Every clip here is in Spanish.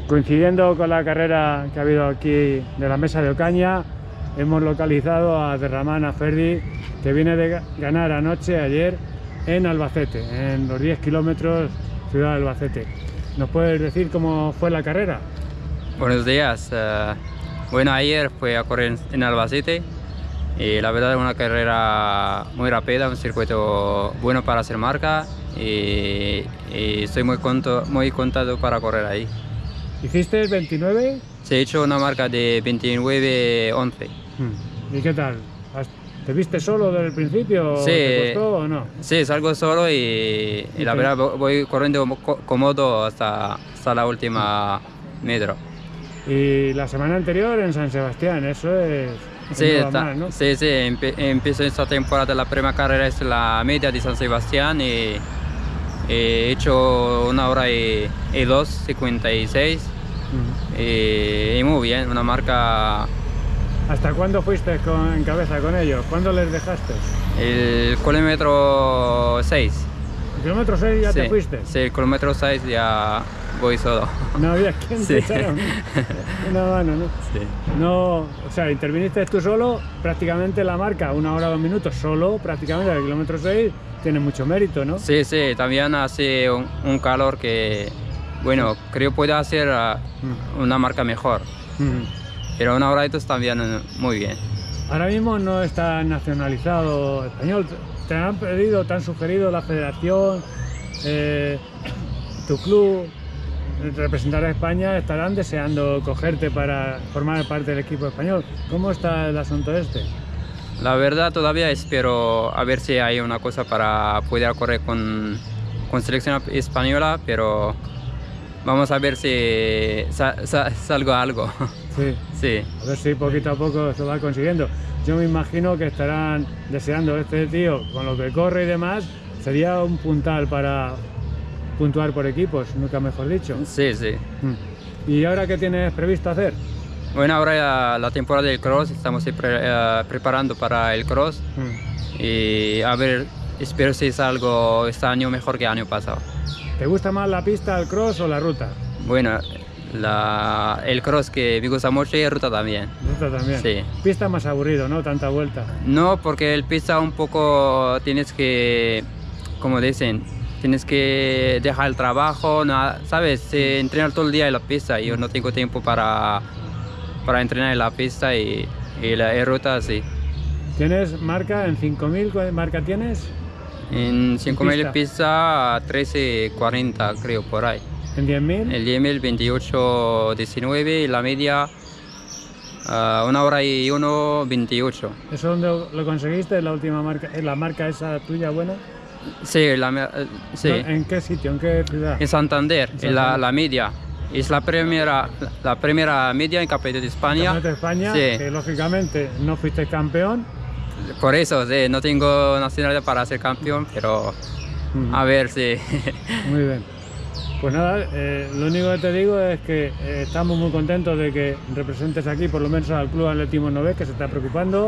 Coincidiendo con la carrera que ha habido aquí de la Mesa de Ocaña, hemos localizado a Abderramán Aferdi, que viene de ganar ayer en Albacete, en los 10 kilómetros ciudad de Albacete. ¿Nos puedes decir cómo fue la carrera? Buenos días. Bueno, ayer fui a correr en Albacete y la verdad es una carrera muy rápida, un circuito bueno para hacer marca y estoy muy contento para correr ahí. ¿Hiciste el 29? Se ha hecho una marca de 29:11. ¿Y qué tal? ¿Te viste solo desde el principio? Sí, ¿Te costó o no? Sí, salgo solo y la verdad voy corriendo cómodo hasta la última metro. Y la semana anterior en San Sebastián, eso es... Sí, más, ¿no? sí, empiezo esta temporada, la primera carrera es la media de San Sebastián y he hecho 1 hora y 2:56 y muy bien, una marca. ¿Hasta cuándo fuiste en cabeza con ellos? ¿Cuándo les dejaste? El kilómetro 6. ¿El kilómetro 6 ya sí, te fuiste? Sí, el kilómetro 6 ya voy solo. No había quien te echara una mano, ¿no? Sí. No, o sea, interviniste tú solo, prácticamente la marca, 1 hora 2 minutos, solo prácticamente el kilómetro 6, tiene mucho mérito, ¿no? Sí, sí, también hace un calor que, bueno, creo puede hacer una marca mejor. Pero 1 hora y 2 también muy bien. Ahora mismo no está nacionalizado español. ¿Te han pedido, te han sugerido la federación, tu club, representar a España? Estarán deseando cogerte para formar parte del equipo español. ¿Cómo está el asunto este? La verdad todavía espero a ver si hay una cosa para poder correr con selección española, pero vamos a ver si salgo algo. Sí. Sí. A ver si poquito a poco se va consiguiendo. Yo me imagino que estarán deseando este tío, con lo que corre y demás, sería un puntal para puntuar por equipos, nunca mejor dicho. Sí, sí. ¿Y ahora qué tienes previsto hacer? Bueno, ahora la temporada del cross, estamos preparando para el cross y a ver, espero si salgo este año mejor que el año pasado. ¿Te gusta más la pista, el cross o la ruta? Bueno, el cross que me gusta mucho y ruta también. Ruta también. Sí. Pista más aburrido, ¿no? Tanta vuelta. No, porque el pista un poco tienes que, como dicen, tienes que dejar el trabajo, ¿sabes? Entrenar todo el día en la pista y yo no tengo tiempo para entrenar en la pista y la ruta sí. ¿Tienes marca en 5000? ¿Cuál marca tienes? En 5000 pista 13:40 creo por ahí. ¿En 10.000? El 10.000 28:19 y la media 1 hora y 1:28. ¿Eso dónde lo conseguiste? ¿La última marca? ¿Es la marca esa tuya buena? Sí, sí. ¿En qué sitio? ¿En qué ciudad? En Santander, la media. Es la primera media en Campeonato de España. Campeonato de España, sí. Que lógicamente no fuiste campeón. Por eso, sí, no tengo nacionalidad para ser campeón, pero a ver si... Muy bien. Pues nada, lo único que te digo es que estamos muy contentos de que representes aquí, por lo menos al Club Atletismo Novés, que se está preocupando,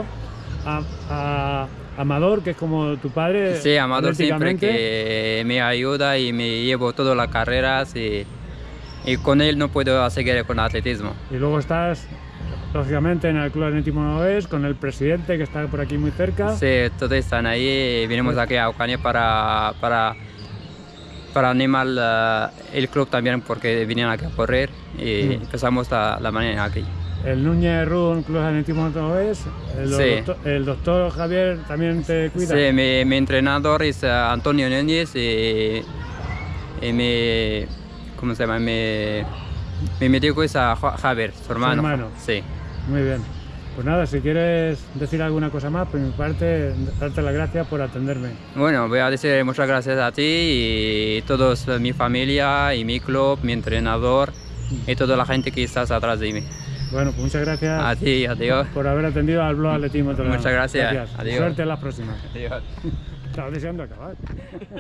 a Amador, que es como tu padre. Sí, Amador siempre que me ayuda y me llevo todas las carreras y con él no puedo seguir con atletismo. Y luego estás, lógicamente, en el Club Atletismo Novés con el presidente, que está por aquí muy cerca. Sí, todos están ahí y vinimos aquí a Ocaña para animar el club también, porque vinieron aquí a correr y empezamos la mañana aquí. El Núñez Run Club Atletismo Novés, el doctor Javier también te cuida. Sí, mi entrenador es Antonio Núñez y ¿cómo se llama? Mi médico es Javier, su hermano. Su hermano. Sí. Muy bien. Pues nada, si quieres decir alguna cosa más, por mi parte, darte las gracias por atenderme. Bueno, voy a decir muchas gracias a ti y todos, mi familia y mi club, mi entrenador y toda la gente que está atrás de mí. Bueno, pues muchas gracias. A ti, adiós. Por haber atendido al blog Atletismo Toledano. Muchas gracias. Adiós. Suerte en las próximas. Adiós. Estaba deseando acabar.